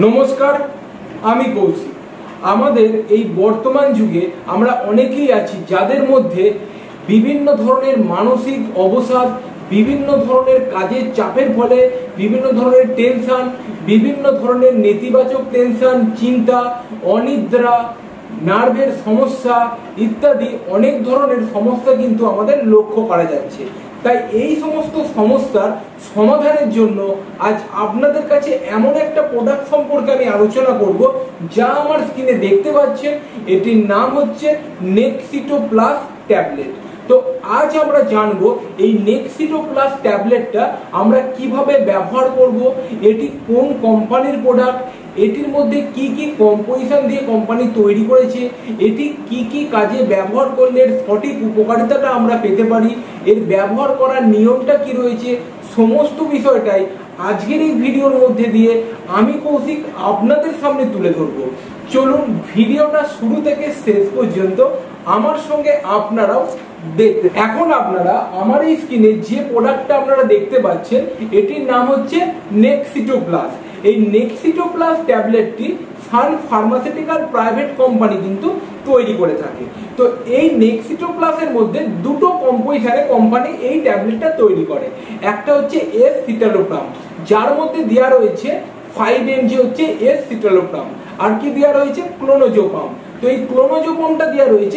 নমস্কার, আমি কৌশিক। আমাদের এই বর্তমান যুগে আমরা অনেকেই আছি যাদের মধ্যে বিভিন্ন ধরনের মানসিক অবসাদ, বিভিন্ন ধরনের কাজের চাপের ফলে বিভিন্ন ধরনের টেনশন, বিভিন্ন ধরনের নেতিবাচক টেনশন, চিন্তা, অনিদ্রা, নার্ভের সমস্যা ইত্যাদি অনেক ধরনের সমস্যা কিন্তু আমাদের লক্ষ্য করা যাচ্ছে। তাই এই সমস্ত সমস্যার সমাধানের জন্য আজ আপনাদের কাছে এমন একটা প্রোডাক্ট সম্পর্কে আমি আলোচনা করব, যা আমার স্ক্রিনে দেখতে পাচ্ছেন। এটির নাম হচ্ছে নেক্সিটো প্লাস ট্যাবলেট। তো আজ আমরা জানবো এই নেক্সিটো প্লাস ট্যাবলেটটা আমরা কিভাবে ব্যবহার করব, এটি কোন কোম্পানির প্রোডাক্ট, এটির মধ্যে কি কি কম্পোজিশন দিয়ে কোম্পানি তৈরি করেছে, এটি কি কি কাজে ব্যবহার করলে এর সঠিক উপকারিতাটা আমরা পেতে পারি, এর ব্যবহার করার নিয়মটা কি রয়েছে, সমস্ত বিষয়টাই আজকের এই ভিডিওর মধ্যে দিয়ে আমি কৌশিক আপনাদের সামনে তুলে ধরবো। চলুন ভিডিওটা শুরু থেকে শেষ পর্যন্ত আমার সঙ্গে আপনারাও দেখতে। এখন আপনারা আমার এই স্ক্রিনে যে প্রোডাক্টটা আপনারা দেখতে পাচ্ছেন, এটির নাম হচ্ছে নেক্সিটো প্লাস। এই নেক্সিটো প্লাস ট্যাবলেটটি সান ফার্মাসিউটিক্যাল প্রাইভেট কোম্পানি কিন্তু তৈরি করে থাকে। তো এই নেক্সিটো প্লাসের মধ্যে দুটো কম্পোজিশনে কোম্পানি এই ট্যাবলেটটা তৈরি করে। একটা হচ্ছে এস সিটালোপ্রাম, যার মধ্যে দেওয়া রয়েছে 5 mg হচ্ছে এস সিটালোপ্রাম, আর কি দেওয়া রয়েছে ক্লোনোজোপাম। তো এই ক্লোনোজোপামটা দেওয়া রয়েছে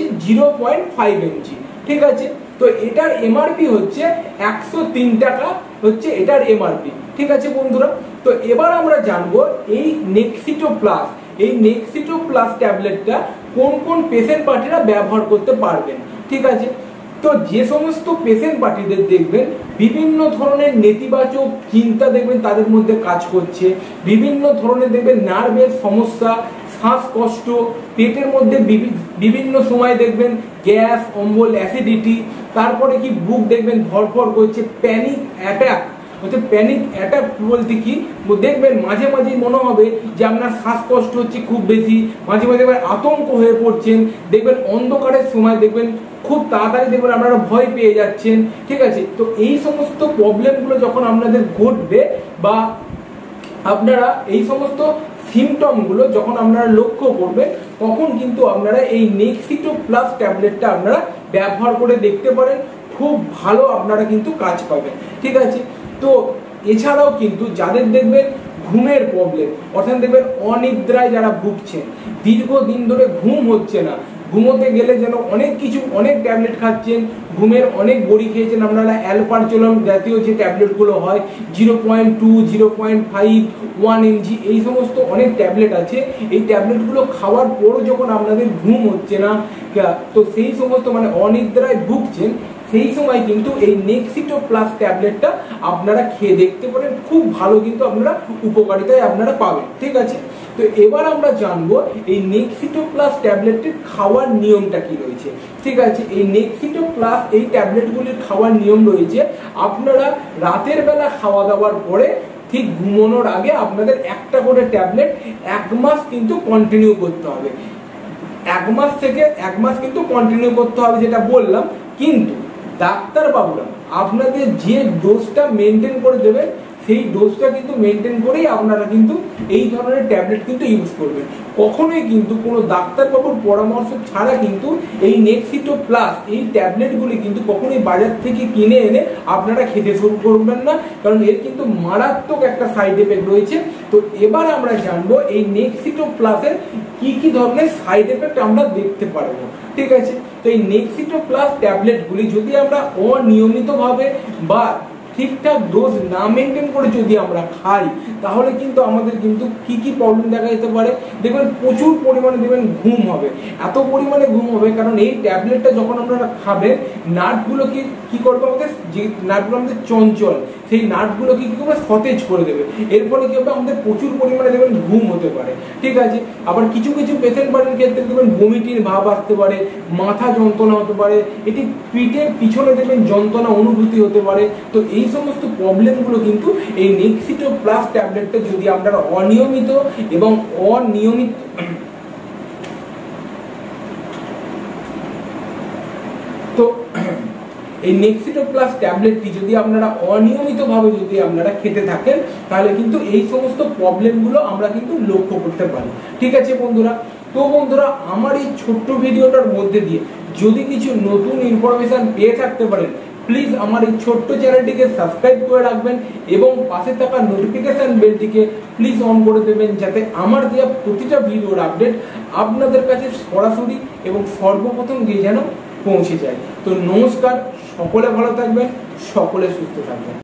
0.5 mg। ঠিক আছে, তো এটার এমআরপি হচ্ছে 103 টাকা হচ্ছে এটার এমআরপি। ঠিক আছে বন্ধুরা, তো এবার আমরা জানবো এই নেক্সিটো প্লাস, এই নেক্সিটো প্লাস ট্যাবলেটটা কোন কোন পেশেন্ট পার্টিরা ব্যবহার করতে পারবেন। ঠিক আছে, তো যে সমস্ত পেশেন্ট পার্টিদের দেখবেন বিভিন্ন ধরনের নেতিবাচক চিন্তা দেখবেন তাদের মধ্যে কাজ করছে, বিভিন্ন ধরনের দেখবেন নার্ভের সমস্যা, শ্বাসকষ্ট, পেটের মধ্যে বিভিন্ন সময় দেখবেন গ্যাস, অম্বল, অ্যাসিডিটি, তারপরে কি বুক দেখবেন ধড়ফড় করছে, প্যানিক অ্যাটাক হচ্ছে। প্যানিক অ্যাটাক বলতে কি দেখবেন মাঝে মাঝে মনে হবে যে আপনার শ্বাসকষ্ট হচ্ছে খুব বেশি, মাঝে মাঝে আতঙ্ক হয়ে পড়ছেন, দেখবেন অন্ধকারের সময় দেখবেন খুব তাড়াতাড়ি দেখবেন আপনারা ভয় পেয়ে যাচ্ছেন। ঠিক আছে, তো এই সমস্ত প্রবলেমগুলো যখন আপনাদের ঘটবে বা আপনারা এই সমস্ত সিমটমগুলো যখন আপনারা লক্ষ্য করবেন, তখন কিন্তু আপনারা এই নেক্সিটো প্লাস ট্যাবলেটটা আপনারা ব্যবহার করে দেখতে পারেন। খুব ভালো আপনারা কিন্তু কাজ পাবেন। ঠিক আছে, তো এছাড়াও কিন্তু যাদের দেখবেন ঘুমের প্রবলেম, অর্থাৎ দেখবেন অনিদ্রায় যারা ভুগছেন, দীর্ঘদিন ধরে ঘুম হচ্ছে না, ঘুমোতে গেলে যেন অনেক কিছু অনেক ট্যাবলেট খাচ্ছেন, ঘুমের অনেক বড়ি খেয়েছেন আপনারা, অ্যালপারজোলাম জাতীয় যে ট্যাবলেটগুলো হয় 0.2, 0.5, 1 mg, এই সমস্ত অনেক ট্যাবলেট আছে। এই ট্যাবলেটগুলো খাওয়ার পরও যখন আপনাদের ঘুম হচ্ছে না, তো সেই সমস্ত অনিদ্রায় ভুগছেন, সেই সময় কিন্তু এই নেক্সিটো প্লাস ট্যাবলেটটা আপনারা খেয়ে দেখতে পারেন। খুব ভালো কিন্তু আপনারা উপকারিতায় আপনারা পাবেন। ঠিক আছে, তো এবার আমরা জানবো এই নেক্সিটো প্লাস ট্যাবলেটের খাওয়ার নিয়মটা কি রয়েছে। ঠিক আছে, এই নেক্সিটো প্লাস এই ট্যাবলেটগুলির খাওয়ার নিয়ম রয়েছে, আপনারা রাতের বেলা খাওয়া দাওয়ার পরে ঠিক ঘুমানোর আগে আপনাদের একটা করে ট্যাবলেট 1 মাস কিন্তু কন্টিনিউ করতে হবে। 1 মাস থেকে 1 মাস কিন্তু কন্টিনিউ করতে হবে, যেটা বললাম। কিন্তু ডাক্তার বাবুরা আপনাদের যে ডোজটা মেনটেন করে দেবেন, সেই ডোজটা কিন্তু মেনটেন করেই আপনারা কিন্তু এই ধরনের ট্যাবলেট কিন্তু ইউজ করবেন। কখনোই কিন্তু কোনো ডাক্তারবাবুর পরামর্শ ছাড়া কিন্তু এই নেক্সিটো প্লাস এই ট্যাবলেটগুলি কিন্তু কখনোই বাজার থেকে কিনে এনে আপনারা খেতে শুরু করবেন না, কারণ এর কিন্তু মারাত্মক একটা সাইড এফেক্ট রয়েছে। তো এবার আমরা জানবো এই নেক্সিটো প্লাসের কি কি ধরনের সাইড এফেক্ট আমরা দেখতে পারবো। ঠিক আছে, তো এই নেক্সিটো প্লাস ট্যাবলেটগুলি যদি আমরা অনিয়মিতভাবে বা ঠিকঠাক ডোজ না মেনটেন করে যদি আমরা খাই, তাহলে কিন্তু আমাদের কিন্তু কি কি প্রবলেম দেখা যেতে পারে। দেখবেন প্রচুর পরিমাণে দেখবেন ঘুম হবে, এত পরিমাণে ঘুম হবে, কারণ এই ট্যাবলেটটা যখন আপনারা খাবেন নার্ভগুলো কি করবে, আমাদের যে নার্ভগুলো আমাদের চঞ্চল, সেই নার্ভগুলোকে কি করবে, সতেজ করে দেবে। এর ফলে কি হবে, আমাদের প্রচুর পরিমাণে দেখবেন ঘুম হতে পারে। ঠিক আছে, আবার কিছু কিছু পেশেন্ট পার্টির ক্ষেত্রে দেখবেন বমিটির ভাব আসতে পারে, মাথা যন্ত্রণা হতে পারে, এটি পিঠের পিছনে দেখবেন যন্ত্রণা অনুভূতি হতে পারে। তো এই সমস্ত প্রবলেমগুলো কিন্তু এই নেক্সিটো প্লাস ট্যাবলেটটা যদি আপনারা অনিয়মিত এবং অনিয়মিত তো এই নেক্সিটো প্লাস ট্যাবলেটটি যদি আপনারা অনিয়মিতভাবে যদি আপনারা খেতে থাকেন তাহলে কিন্তু এই সমস্ত প্রবলেমগুলো আমরা কিন্তু লক্ষ্য করতে পারি। ঠিক আছে বন্ধুরা, তো বন্ধুরা আমার এই ছোট্ট ভিডিওটার মধ্যে দিয়ে যদি কিছু নতুন ইনফরমেশন পেয়ে থাকতে পারেন, প্লিজ আমার এই ছোট্ট চ্যানেলটিকে সাবস্ক্রাইব করে রাখবেন এবং পাশে থাকা নোটিফিকেশন বেলটিকে প্লিজ অন করে দেবেন, যাতে আমার দেওয়া প্রতিটা ভিডিওর আপডেট আপনাদের কাছে সরাসরি এবং সর্বপ্রথম গিয়ে যেন পৌঁছে যায়। তো নমস্কার, সকলে ভালো থাকবেন, সকলে সুস্থ থাকবেন।